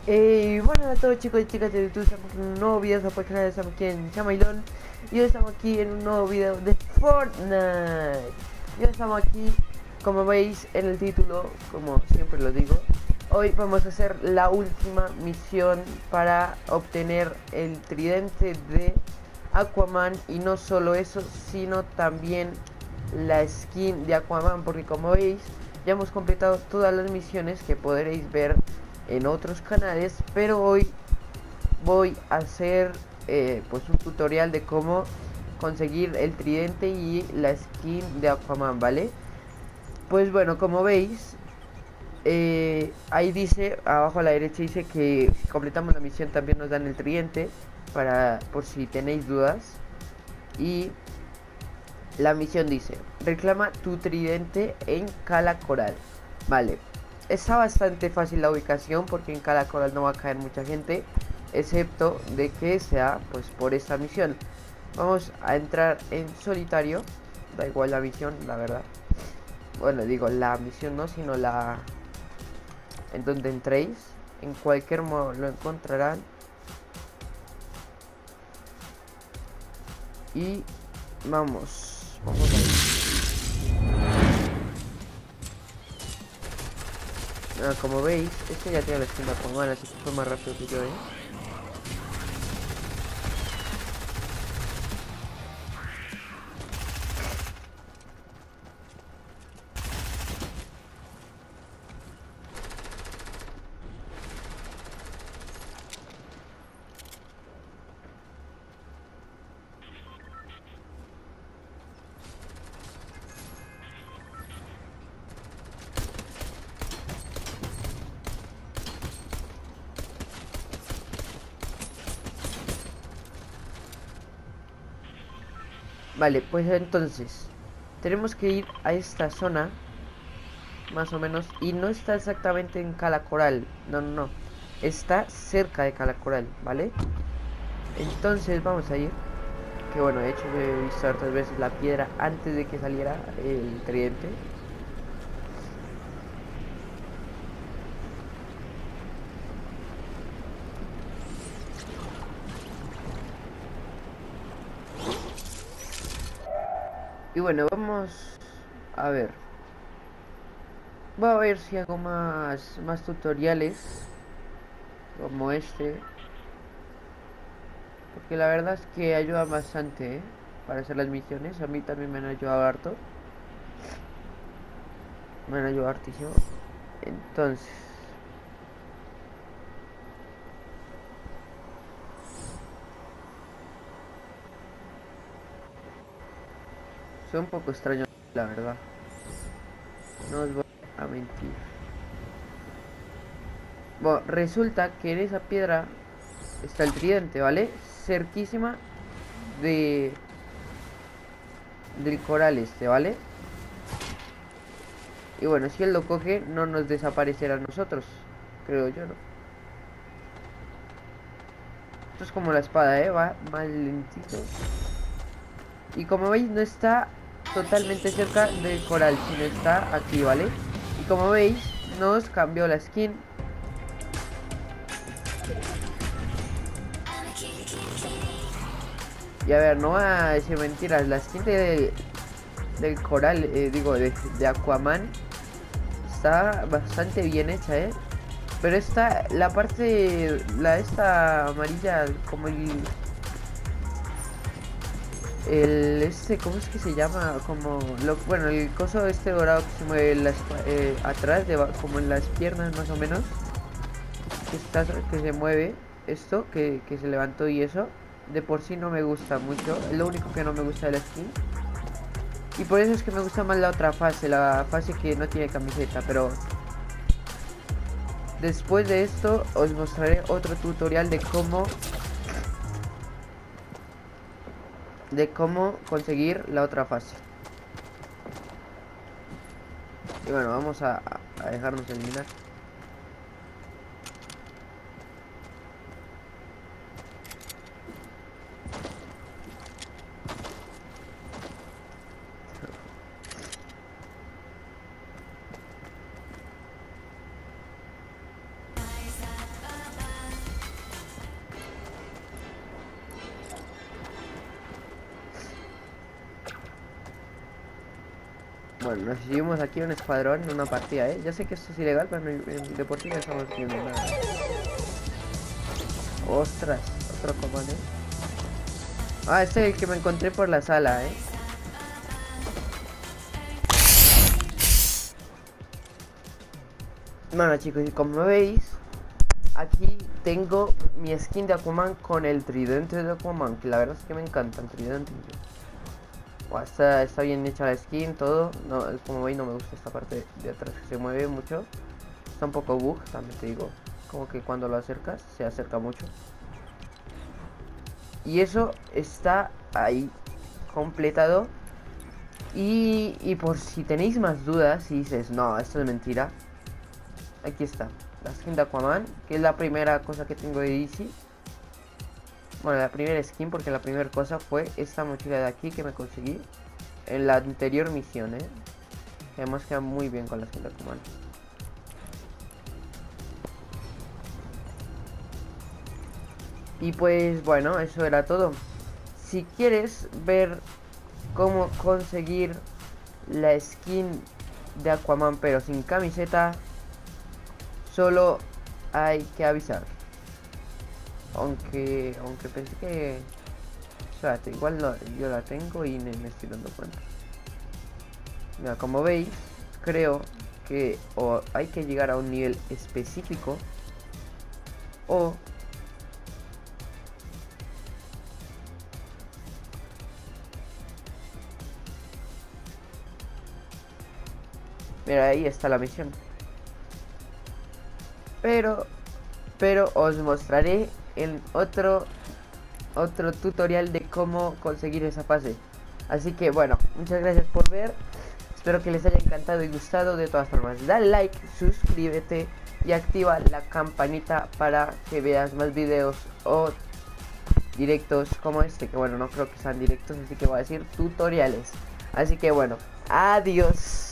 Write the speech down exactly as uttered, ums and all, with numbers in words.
Eh, bueno a todos chicos y chicas de YouTube, estamos en un nuevo video por el canal, estamos aquí en Chamailón. Y hoy estamos aquí en un nuevo video de Fortnite. Y hoy estamos aquí, como veis en el título, como siempre lo digo. Hoy vamos a hacer la última misión para obtener el tridente de Aquaman. Y no solo eso, sino también la skin de Aquaman, porque como veis ya hemos completado todas las misiones que podréis ver en otros canales, pero hoy voy a hacer eh, pues un tutorial de cómo conseguir el tridente y la skin de Aquaman, ¿vale? Pues bueno, como veis, eh, ahí dice, abajo a la derecha dice que si completamos la misión también nos dan el tridente, para por si tenéis dudas. Y la misión dice, reclama tu tridente en Cala Coral. Vale, está bastante fácil la ubicación porque en Cala Coral no va a caer mucha gente, excepto de que sea pues por esta misión. Vamos a entrar en solitario, da igual la misión, la verdad. Bueno, digo la misión no, sino la en donde entréis. En cualquier modo lo encontrarán. Y vamos, vamos a ir. Ah, como veis, este ya tiene la skin de Aquaman, así que fue más rápido que yo, ¿eh? Vale, pues entonces tenemos que ir a esta zona, más o menos, y no está exactamente en Cala Coral, no, no, no, está cerca de Cala Coral, ¿vale? Entonces vamos a ir, que bueno, de hecho he visto hartas veces la piedra antes de que saliera el tridente. Y bueno, vamos a ver. Voy a ver si hago más, más tutoriales como este, porque la verdad es que ayuda bastante, ¿eh? Para hacer las misiones. A mí también me han ayudado harto. Me han ayudado hartísimo. Entonces, soy un poco extraño, la verdad. No os voy a mentir. Bueno, resulta que en esa piedra está el tridente, ¿vale? Cerquísima de del coral este, ¿vale? Y bueno, si él lo coge, no nos desaparecerá a nosotros, creo yo, ¿no? Esto es como la espada, ¿eh? Va más lentito. Y como veis, no está totalmente cerca del coral, sino está aquí, ¿vale? Y como veis, nos cambió la skin. Y a ver, no voy a decir mentiras, la skin de, del coral, eh, digo, de, de Aquaman, está bastante bien hecha, ¿eh? Pero esta, la parte, la esta amarilla, como el, el este, ¿cómo es que se llama? Como, lo, bueno, el coso este dorado que se mueve las, eh, atrás, de, como en las piernas más o menos, que, está, que se mueve, esto, que, que se levantó y eso, de por sí no me gusta mucho, es lo único que no me gusta de la skin. Y por eso es que me gusta más la otra fase, la fase que no tiene camiseta, pero después de esto os mostraré otro tutorial de cómo de cómo conseguir la otra fase. Y bueno, vamos a, a dejarnos eliminar. Bueno, nos seguimos aquí en un escuadrón, en una partida, ¿eh? Ya sé que esto es ilegal, pero en, en Deportivo estamos haciendo nada. Ostras, otro comando, ¿eh? Ah, este es el que me encontré por la sala, ¿eh? Bueno, chicos, y como veis, aquí tengo mi skin de Aquaman con el tridente de Aquaman, que la verdad es que me encanta el tridente. Wow, está, está bien hecha la skin, todo. No, como veis, no me gusta esta parte de atrás que se mueve mucho. Está un poco bug, también te digo. Como que cuando lo acercas, se acerca mucho. Y eso está ahí, completado. Y, y por si tenéis más dudas y dices, no, esto es mentira, aquí está, la skin de Aquaman, que es la primera cosa que tengo de D C. Bueno, la primera skin, porque la primera cosa fue esta mochila de aquí que me conseguí en la anterior misión, ¿eh? Que además queda muy bien con la skin de Aquaman. Y pues bueno, eso era todo. Si quieres ver cómo conseguir la skin de Aquaman pero sin camiseta, solo hay que avisar. Aunque aunque pensé que... Espérate, igual no, yo la tengo y me, me estoy dando cuenta. Mira, como veis, creo que o hay que llegar a un nivel específico o... Mira, ahí está la misión. Pero, pero os mostraré en otro, otro tutorial de cómo conseguir esa fase. Así que bueno, muchas gracias por ver. Espero que les haya encantado y gustado. De todas formas, dale like, suscríbete y activa la campanita para que veas más videos o directos como este. Que bueno, no creo que sean directos, así que voy a decir tutoriales. Así que bueno, adiós.